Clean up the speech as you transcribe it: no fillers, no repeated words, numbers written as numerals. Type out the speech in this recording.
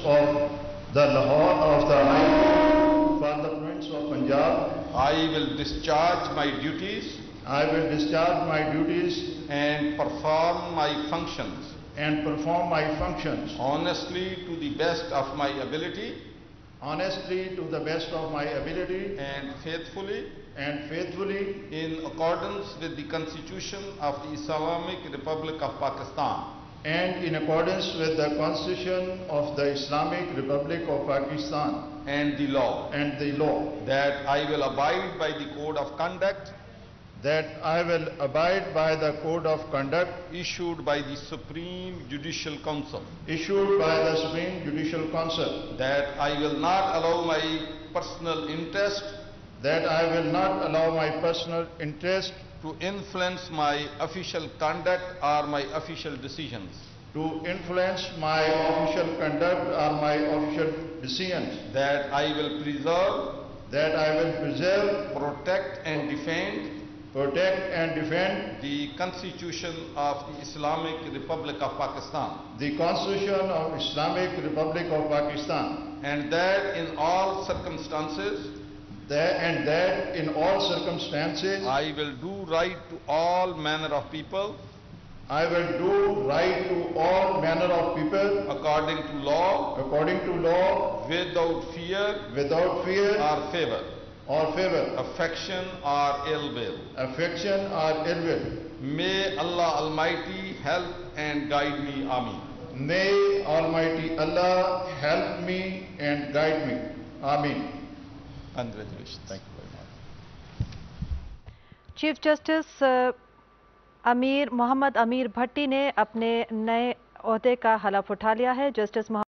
of the Lahore of the High Court for the Province of Punjab. I will discharge my duties I will discharge my duties and perform my functions honestly to the best of my ability to the best of my ability and faithfully in accordance with the Constitution of the Islamic Republic of Pakistan in accordance with the Constitution of the Islamic Republic of Pakistan and the law, that I will abide by the code of conduct issued by the Supreme Judicial Council, that I will not allow my personal interest to influence my official conduct or my official decisions, that I will preserve, protect and defend the Constitution of the Islamic Republic of Pakistan, and that in all circumstances I will do right to all manner of people according to law, without fear or favor, affection or ill will. May Allah Almighty help and guide me. Ameen. May Almighty Allah help me and guide me. Ameen. Congratulations. Thank you very much. Chief justice Mohammad Amir Bhatti ने अपने नए ओहदे का हलफ उठा लिया है। Justice